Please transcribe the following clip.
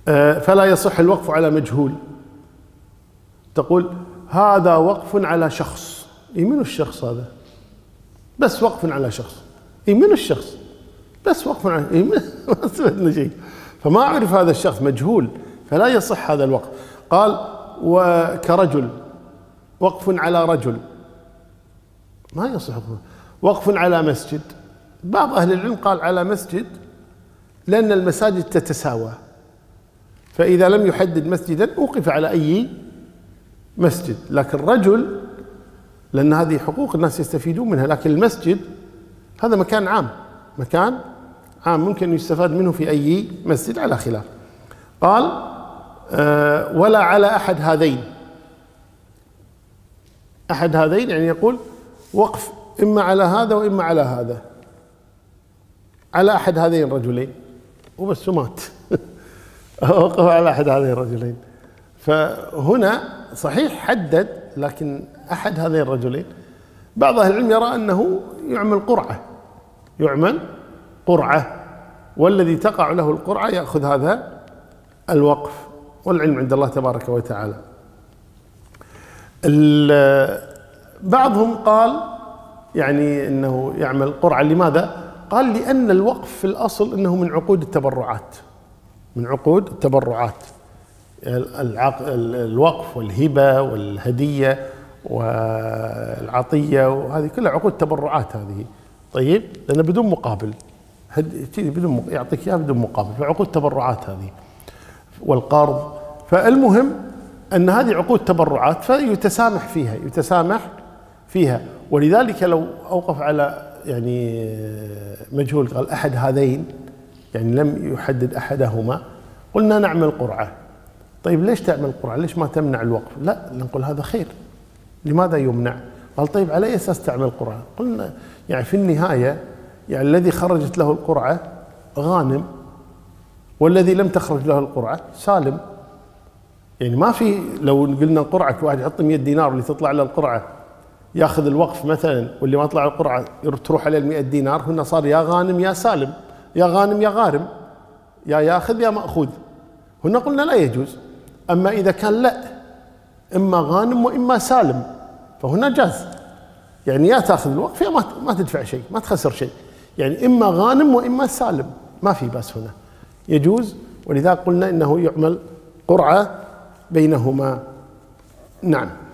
فلا يصح الوقف على مجهول. تقول هذا وقف على شخص، من الشخص هذا؟ بس وقف على شخص، من الشخص؟ بس وقف على ما استفدنا شيء، فما أعرف هذا الشخص مجهول، فلا يصح هذا الوقف. قال وكرجل، وقف على رجل، ما يصح. وقف على مسجد، بعض أهل العلم قال على مسجد لأن المساجد تتساوى، فإذا لم يحدد مسجدا أوقف على أي مسجد. لكن رجل لأن هذه حقوق الناس يستفيدون منها، لكن المسجد هذا مكان عام، مكان عام ممكن يستفاد منه في أي مسجد على خلاف. قال ولا على أحد هذين. أحد هذين يعني يقول وقف إما على هذا وإما على هذا، على أحد هذين الرجلين وبس مات وقف على أحد هذين الرجلين. فهنا صحيح حدد، لكن أحد هذين الرجلين بعض أهل العلم يرى أنه يعمل قرعة، يعمل قرعة، والذي تقع له القرعة يأخذ هذا الوقف، والعلم عند الله تبارك وتعالى. بعضهم قال يعني أنه يعمل قرعة، لماذا؟ قال لأن الوقف في الأصل أنه من عقود التبرعات، من عقود التبرعات، الوقف والهبة والهدية والعطية، وهذه كلها عقود تبرعات هذه. طيب لأنه بدون مقابل، بدون يعطيك إياه بدون مقابل، فعقود تبرعات هذه والقرض. فالمهم أن هذه عقود تبرعات فيتسامح فيها، يتسامح فيها. ولذلك لو أوقف على يعني مجهول قال أحد هذين، يعني لم يحدد أحدهما، قلنا نعمل قرعة. طيب ليش تعمل قرعة؟ ليش ما تمنع الوقف؟ لا، نقول هذا خير. لماذا يمنع؟ قال طيب على أي أساس تعمل قرعة؟ قلنا يعني في النهاية يعني الذي خرجت له القرعة غانم، والذي لم تخرج له القرعة سالم. يعني ما في، لو قلنا القرعة واحد يحط 100 دينار واللي تطلع له القرعة ياخذ الوقف مثلا، واللي ما طلع القرعة تروح عليه 100 دينار، هنا صار يا غانم يا سالم، يا غانم يا غارم، يا ياخذ يا مأخوذ. هنا قلنا لا يجوز. أما إذا كان لا، إما غانم وإما سالم، فهنا جاز، يعني يا تاخذ الوقف يا ما تدفع شيء، ما تخسر شيء، يعني إما غانم وإما سالم، ما في بس، هنا يجوز. ولذا قلنا إنه يعمل قرعة بينهما. نعم.